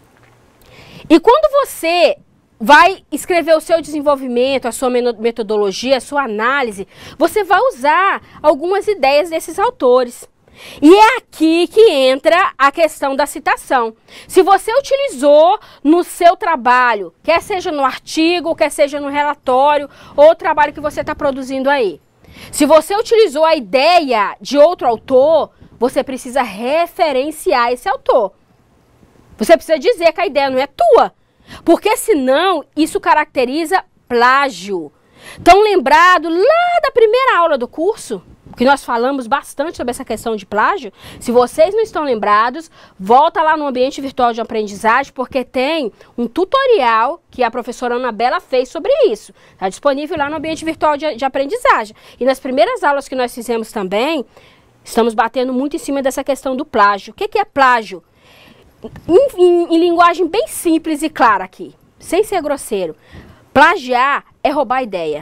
E quando você vai escrever o seu desenvolvimento, a sua metodologia, a sua análise, você vai usar algumas ideias desses autores. E é aqui que entra a questão da citação. Se você utilizou no seu trabalho, quer seja no artigo, quer seja no relatório, ou trabalho que você está produzindo aí. Se você utilizou a ideia de outro autor, você precisa referenciar esse autor. Você precisa dizer que a ideia não é tua. Porque senão isso caracteriza plágio. Estão lembrados lá da primeira aula do curso, que nós falamos bastante sobre essa questão de plágio? Se vocês não estão lembrados, volta lá no Ambiente Virtual de Aprendizagem, porque tem um tutorial que a professora Ana Bela fez sobre isso. Está disponível lá no Ambiente Virtual de, de Aprendizagem. E nas primeiras aulas que nós fizemos também, estamos batendo muito em cima dessa questão do plágio. O que, que é plágio? Em, em, em linguagem bem simples e clara aqui, sem ser grosseiro. Plagiar é roubar ideia.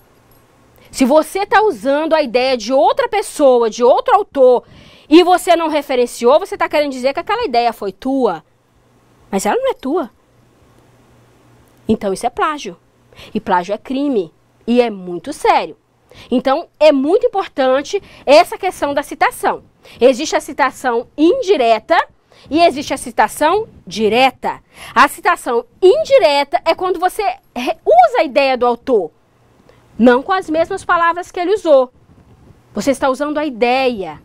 Se você está usando a ideia de outra pessoa, de outro autor, e você não referenciou, você está querendo dizer que aquela ideia foi tua. Mas ela não é tua. Então isso é plágio. E plágio é crime. E é muito sério. Então é muito importante essa questão da citação. Existe a citação indireta e existe a citação direta. A citação indireta é quando você usa a ideia do autor, não com as mesmas palavras que ele usou. Você está usando a ideia.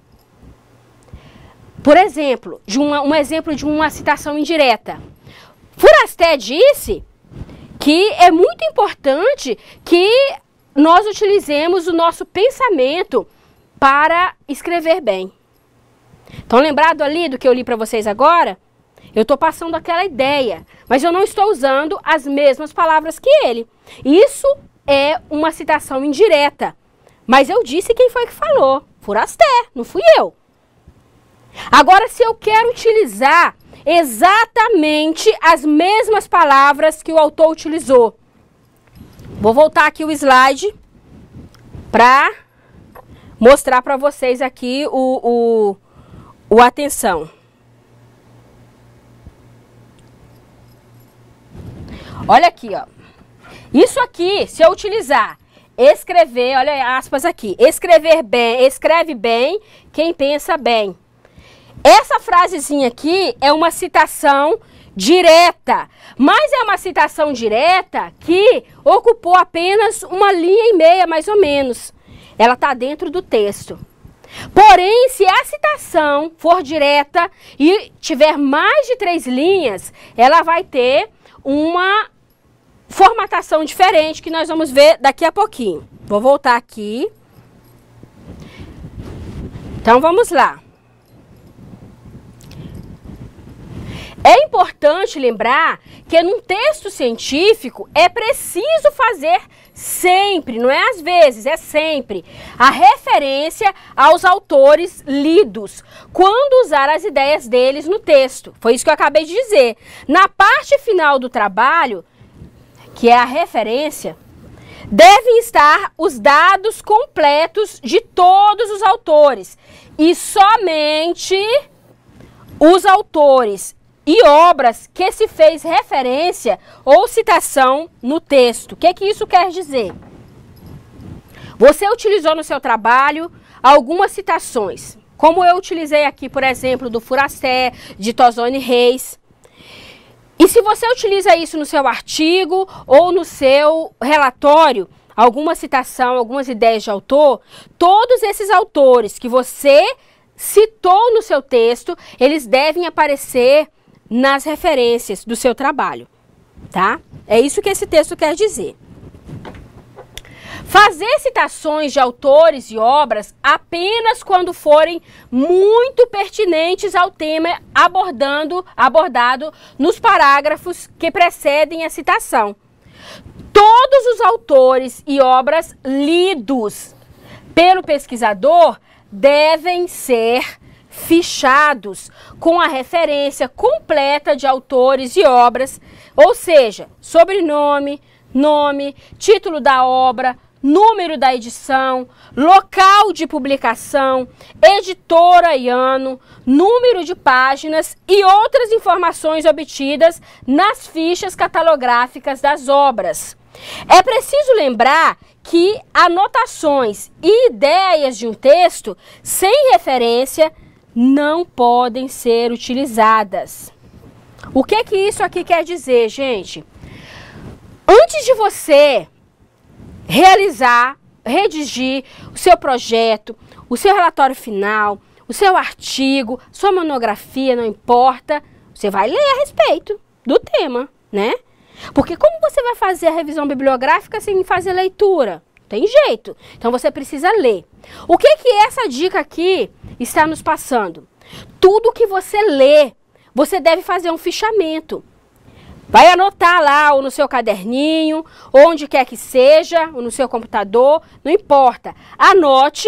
Por exemplo, de uma, um exemplo de uma citação indireta. Fourasté disse que é muito importante que nós utilizemos o nosso pensamento para escrever bem. Estão lembrados ali do que eu li para vocês agora? Eu estou passando aquela ideia, mas eu não estou usando as mesmas palavras que ele. Isso é uma citação indireta. Mas eu disse quem foi que falou. Fourasté, não fui eu. Agora, se eu quero utilizar exatamente as mesmas palavras que o autor utilizou, vou voltar aqui o slide para mostrar para vocês aqui o, o, o atenção. Olha aqui, ó. Isso aqui, se eu utilizar escrever, olha aspas aqui, escrever bem, escreve bem quem pensa bem. Essa frasezinha aqui é uma citação direta, mas é uma citação direta que ocupou apenas uma linha e meia, mais ou menos. Ela está dentro do texto. Porém, se a citação for direta e tiver mais de três linhas, ela vai ter uma formatação diferente que nós vamos ver daqui a pouquinho. Vou voltar aqui. Então, vamos lá. É importante lembrar que num texto científico é preciso fazer sempre, não é às vezes, é sempre, a referência aos autores lidos, quando usar as ideias deles no texto. Foi isso que eu acabei de dizer. Na parte final do trabalho, que é a referência, devem estar os dados completos de todos os autores e somente os autores e obras que se fez referência ou citação no texto. O que, que isso quer dizer? Você utilizou no seu trabalho algumas citações, como eu utilizei aqui, por exemplo, do Fourasté, de Tozoni Reis. E se você utiliza isso no seu artigo ou no seu relatório, alguma citação, algumas ideias de autor, todos esses autores que você citou no seu texto, eles devem aparecer nas referências do seu trabalho, tá? É isso que esse texto quer dizer. Fazer citações de autores e obras apenas quando forem muito pertinentes ao tema abordando, abordado nos parágrafos que precedem a citação. Todos os autores e obras lidos pelo pesquisador devem ser fichados com a referência completa de autores e obras, ou seja, sobrenome, nome, título da obra, número da edição, local de publicação, editora e ano, número de páginas e outras informações obtidas nas fichas catalográficas das obras. É preciso lembrar que anotações e ideias de um texto sem referência não podem ser utilizadas. O que que isso aqui quer dizer, gente? Antes de você realizar, redigir o seu projeto, o seu relatório final, o seu artigo, sua monografia, não importa, você vai ler a respeito do tema, né? Porque como você vai fazer a revisão bibliográfica sem fazer leitura? Tem jeito. Então você precisa ler. O que que essa dica aqui está nos passando? Tudo que você lê, você deve fazer um fichamento. Vai anotar lá, ou no seu caderninho, onde quer que seja, ou no seu computador, não importa. Anote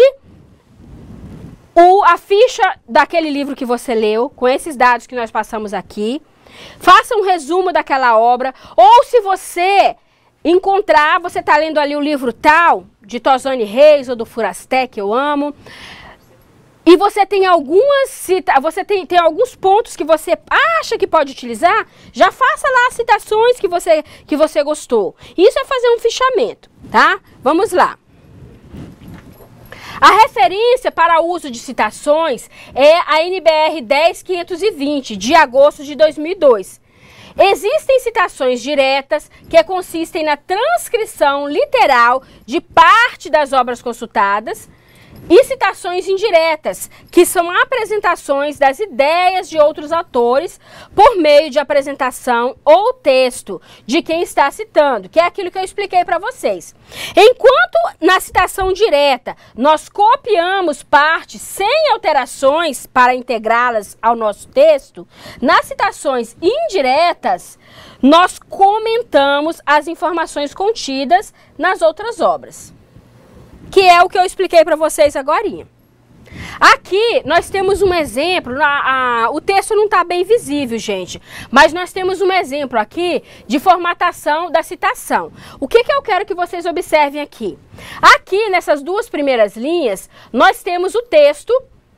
o, a ficha daquele livro que você leu, com esses dados que nós passamos aqui. Faça um resumo daquela obra, ou se você encontrar, você está lendo ali o livro tal, de Tozani Reis ou do Furastek, que eu amo, e você tem algumas cita, você tem, tem alguns pontos que você acha que pode utilizar, já faça lá as citações que você, que você gostou. Isso é fazer um fichamento, tá? Vamos lá. A referência para o uso de citações é a N B R dez mil quinhentos e vinte, de agosto de dois mil e dois. Existem citações diretas que consistem na transcrição literal de parte das obras consultadas e citações indiretas, que são apresentações das ideias de outros autores por meio de apresentação ou texto de quem está citando, que é aquilo que eu expliquei para vocês. Enquanto na citação direta nós copiamos partes sem alterações para integrá-las ao nosso texto, nas citações indiretas nós comentamos as informações contidas nas outras obras, que é o que eu expliquei para vocês agorinha. Aqui nós temos um exemplo, a, a, o texto não está bem visível, gente, mas nós temos um exemplo aqui de formatação da citação. O que, que eu quero que vocês observem aqui? Aqui, nessas duas primeiras linhas, nós temos o texto,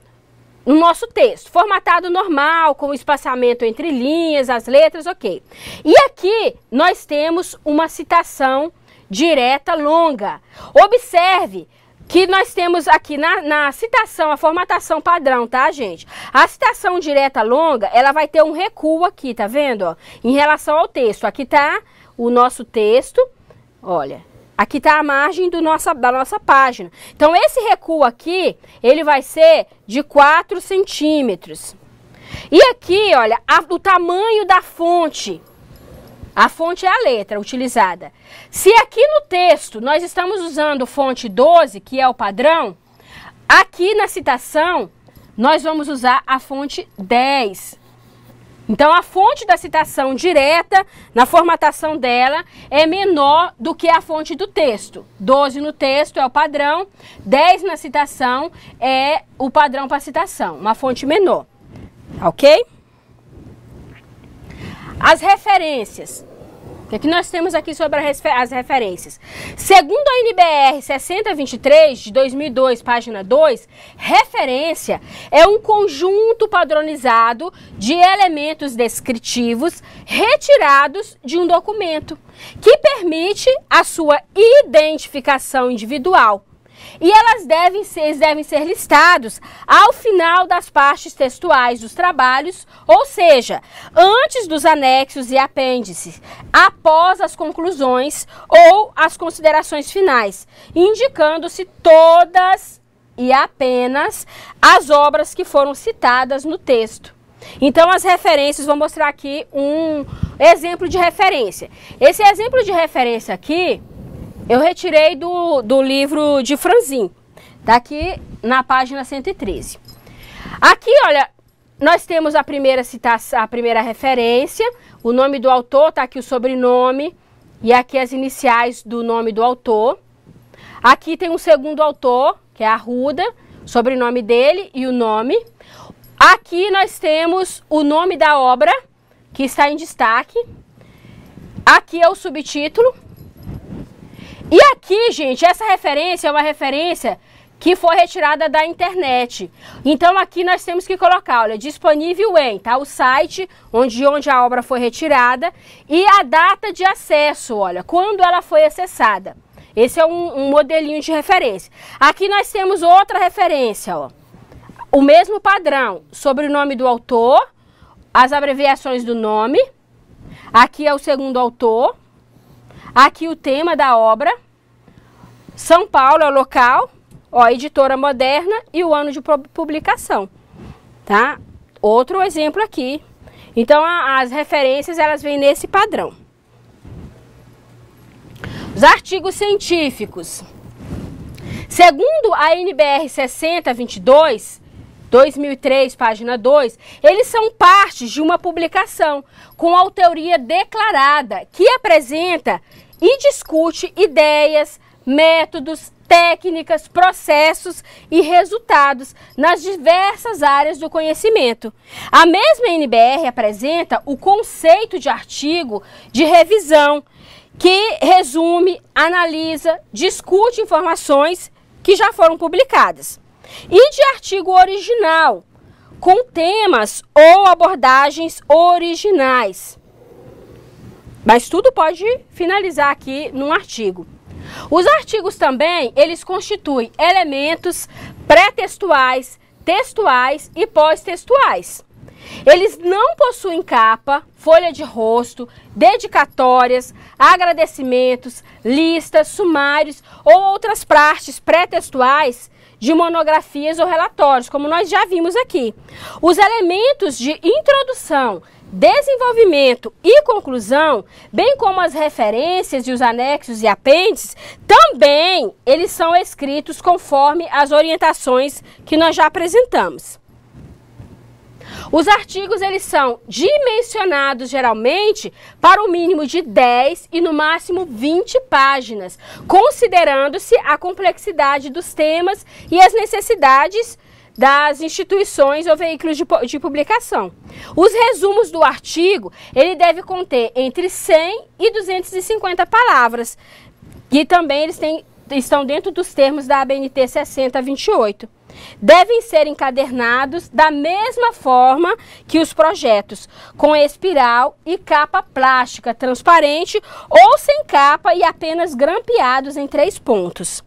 o nosso texto, formatado normal, com o espaçamento entre linhas, as letras, ok. E aqui nós temos uma citação direta longa. Observe que nós temos aqui na, na citação, a formatação padrão, tá, gente? A citação direta longa, ela vai ter um recuo aqui, tá vendo? Ó, em relação ao texto. Aqui tá o nosso texto, olha, aqui tá a margem do nossa, da nossa página. Então, esse recuo aqui, ele vai ser de quatro centímetros. E aqui, olha, a, o tamanho da fonte. A fonte é a letra utilizada. Se aqui no texto nós estamos usando fonte doze, que é o padrão, aqui na citação nós vamos usar a fonte dez. Então a fonte da citação direta, na formatação dela, é menor do que a fonte do texto. doze no texto é o padrão, dez na citação é o padrão para citação, uma fonte menor. Ok? As referências. O que, é que nós temos aqui sobre as referências? Segundo a N B R sessenta vinte e três, de dois mil e dois, página dois, referência é um conjunto padronizado de elementos descritivos retirados de um documento, que permite a sua identificação individual. E elas devem ser, devem ser listados ao final das partes textuais dos trabalhos, ou seja, antes dos anexos e apêndices, após as conclusões ou as considerações finais, indicando-se todas e apenas as obras que foram citadas no texto. Então, as referências, vou mostrar aqui um exemplo de referência. Esse exemplo de referência aqui eu retirei do, do livro de Franzin, daqui na página cento e treze. Aqui, olha, nós temos a primeira citação, a primeira referência, o nome do autor, tá aqui o sobrenome, e aqui as iniciais do nome do autor. Aqui tem um segundo autor, que é Arruda, sobrenome dele e o nome. Aqui nós temos o nome da obra, que está em destaque. Aqui é o subtítulo. E aqui, gente, essa referência é uma referência que foi retirada da internet. Então aqui nós temos que colocar, olha, disponível em, tá? O site onde, onde a obra foi retirada e a data de acesso, olha, quando ela foi acessada. Esse é um, um modelinho de referência. Aqui nós temos outra referência, ó. O mesmo padrão, sobrenome do autor, as abreviações do nome. Aqui é o segundo autor. Aqui o tema da obra. São Paulo é o local. Ó, editora Moderna e o ano de publicação, tá? Outro exemplo aqui. Então, a, as referências, elas vêm nesse padrão. Os artigos científicos. Segundo a N B R sessenta vinte e dois, dois mil e três, página dois, eles são parte de uma publicação com autoria declarada que apresenta e discute ideias, métodos, técnicas, processos e resultados nas diversas áreas do conhecimento. A mesma N B R apresenta o conceito de artigo de revisão, que resume, analisa, discute informações que já foram publicadas. E de artigo original, com temas ou abordagens originais. Mas tudo pode finalizar aqui num artigo. Os artigos também, eles constituem elementos pré-textuais, textuais e pós-textuais. Eles não possuem capa, folha de rosto, dedicatórias, agradecimentos, listas, sumários ou outras partes pré-textuais de monografias ou relatórios, como nós já vimos aqui. Os elementos de introdução, desenvolvimento e conclusão, bem como as referências e os anexos e apêndices, também eles são escritos conforme as orientações que nós já apresentamos. Os artigos, eles são dimensionados geralmente para o mínimo de dez e no máximo vinte páginas, considerando-se a complexidade dos temas e as necessidades das instituições ou veículos de, de publicação. Os resumos do artigo, ele deve conter entre cem e duzentas e cinquenta palavras, e também eles têm, estão dentro dos termos da A B N T sessenta vinte e oito. Devem ser encadernados da mesma forma que os projetos, com espiral e capa plástica transparente ou sem capa e apenas grampeados em três pontos.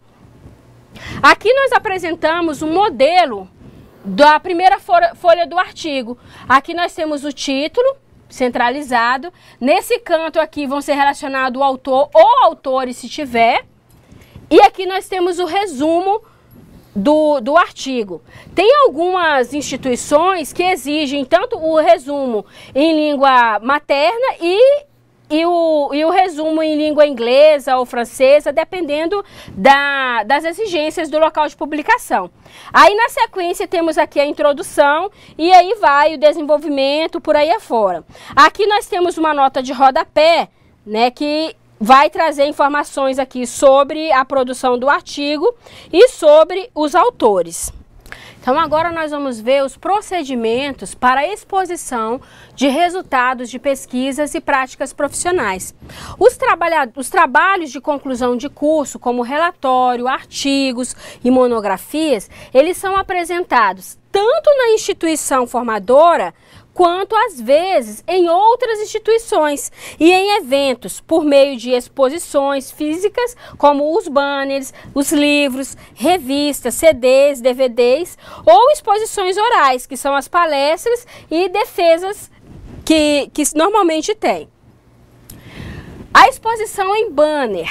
Aqui nós apresentamos um modelo da primeira folha do artigo. Aqui nós temos o título centralizado. Nesse canto aqui vão ser relacionados o autor ou autores, se tiver. E aqui nós temos o resumo do, do artigo. Tem algumas instituições que exigem tanto o resumo em língua materna e, e, o, e o resumo em língua inglesa ou francesa, dependendo da, das exigências do local de publicação. Aí na sequência temos aqui a introdução e aí vai o desenvolvimento por aí afora. Aqui nós temos uma nota de rodapé, né, que vai trazer informações aqui sobre a produção do artigo e sobre os autores. Então agora nós vamos ver os procedimentos para a exposição de resultados de pesquisas e práticas profissionais. Os, trabalha- os trabalhos de conclusão de curso, como relatório, artigos e monografias, eles são apresentados tanto na instituição formadora, quanto às vezes em outras instituições e em eventos por meio de exposições físicas como os banners, os livros, revistas, C Ds, D V Ds ou exposições orais, que são as palestras e defesas que, que normalmente tem. A exposição em banner.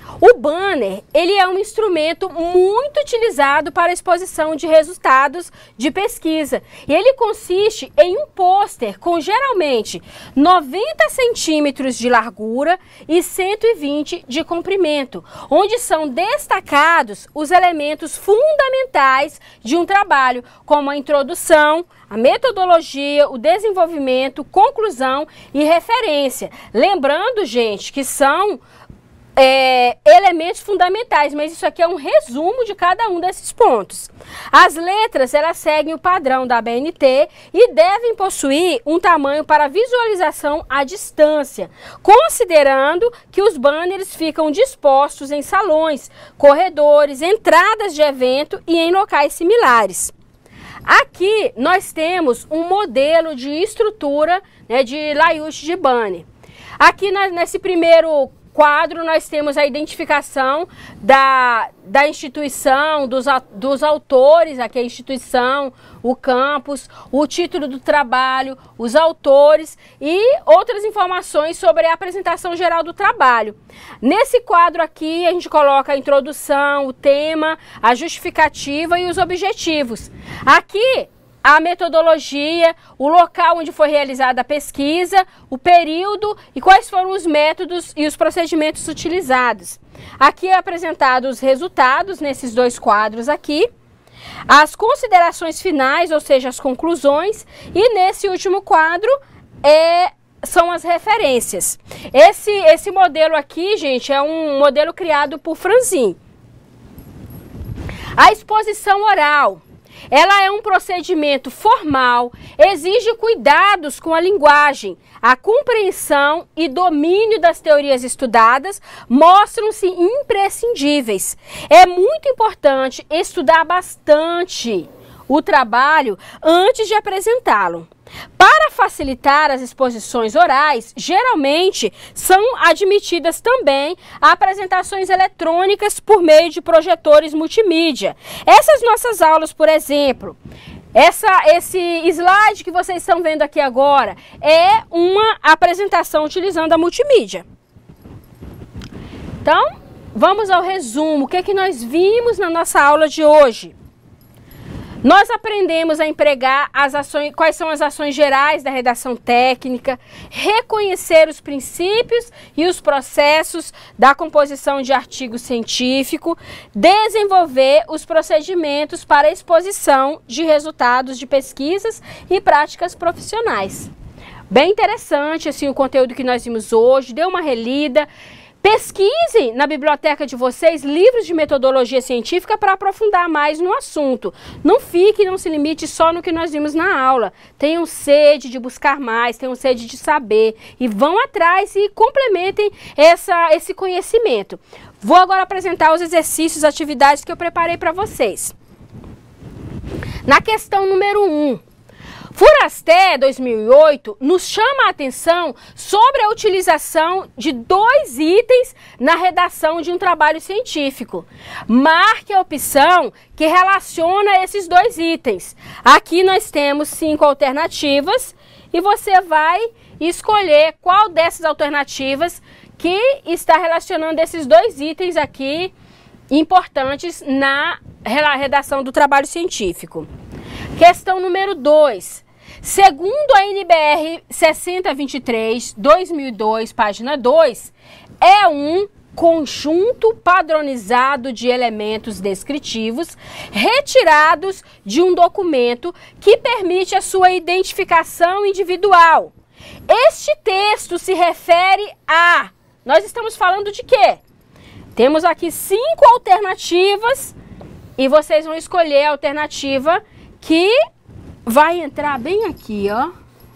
O banner, ele é um instrumento muito utilizado para a exposição de resultados de pesquisa. E ele consiste em um pôster com geralmente noventa centímetros de largura e cento e vinte de comprimento, onde são destacados os elementos fundamentais de um trabalho, como a introdução, a metodologia, o desenvolvimento, conclusão e referência. Lembrando, gente, que são É, elementos fundamentais, mas isso aqui é um resumo de cada um desses pontos. As letras, elas seguem o padrão da A B N T e devem possuir um tamanho para visualização à distância, considerando que os banners ficam dispostos em salões, corredores, entradas de evento e em locais similares. Aqui nós temos um modelo de estrutura, né, de layout de banner. Aqui na, nesse primeiro quadro nós temos a identificação da, da instituição, dos, dos autores, aqui a instituição, o campus, o título do trabalho, os autores e outras informações sobre a apresentação geral do trabalho. Nesse quadro aqui a gente coloca a introdução, o tema, a justificativa e os objetivos. Aqui a metodologia, o local onde foi realizada a pesquisa, o período e quais foram os métodos e os procedimentos utilizados. Aqui é apresentado os resultados nesses dois quadros aqui, as considerações finais, ou seja, as conclusões, e nesse último quadro é, são as referências. Esse, esse modelo aqui, gente, é um modelo criado por Franzin. A exposição oral. Ela é um procedimento formal, exige cuidados com a linguagem, a compreensão e domínio das teorias estudadas mostram-se imprescindíveis. É muito importante estudar bastante o trabalho antes de apresentá-lo. Para facilitar as exposições orais, geralmente são admitidas também apresentações eletrônicas por meio de projetores multimídia. Essas nossas aulas, por exemplo, essa, esse slide que vocês estão vendo aqui agora é uma apresentação utilizando a multimídia. Então, vamos ao resumo. O que é que nós vimos na nossa aula de hoje? Nós aprendemos a empregar as ações, quais são as ações gerais da redação técnica, reconhecer os princípios e os processos da composição de artigo científico, desenvolver os procedimentos para a exposição de resultados de pesquisas e práticas profissionais. Bem interessante assim, o conteúdo que nós vimos hoje, dê uma relida. Pesquisem na biblioteca de vocês livros de metodologia científica para aprofundar mais no assunto. Não fique, não se limite só no que nós vimos na aula. Tenham sede de buscar mais, tenham sede de saber e vão atrás e complementem essa, esse conhecimento. Vou agora apresentar os exercícios, atividades que eu preparei para vocês. Na questão número um. Furasté dois mil e oito nos chama a atenção sobre a utilização de dois itens na redação de um trabalho científico. Marque a opção que relaciona esses dois itens. Aqui nós temos cinco alternativas e você vai escolher qual dessas alternativas que está relacionando esses dois itens aqui importantes na redação do trabalho científico. Questão número dois. Segundo a N B R sessenta vinte e três, dois mil e dois, página dois, é um conjunto padronizado de elementos descritivos retirados de um documento que permite a sua identificação individual. Este texto se refere a... Nós estamos falando de quê? Temos aqui cinco alternativas e vocês vão escolher a alternativa que vai entrar bem aqui, ó.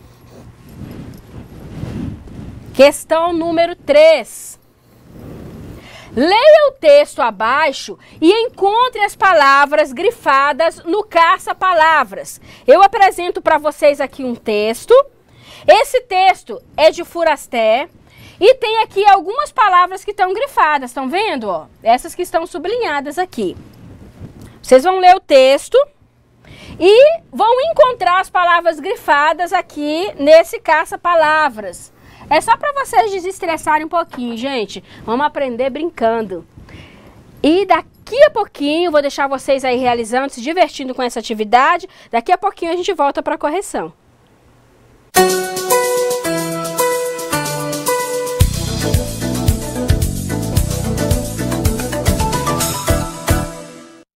Questão número três. Leia o texto abaixo e encontre as palavras grifadas no caça-palavras. Eu apresento para vocês aqui um texto. Esse texto é de Furasté e tem aqui algumas palavras que estão grifadas. Estão vendo? Ó? Essas que estão sublinhadas aqui. Vocês vão ler o texto E vão encontrar as palavras grifadas aqui nesse caça-palavras. É só para vocês desestressarem um pouquinho, gente. Vamos aprender brincando. E daqui a pouquinho, vou deixar vocês aí realizando, se divertindo com essa atividade. Daqui a pouquinho a gente volta para a correção.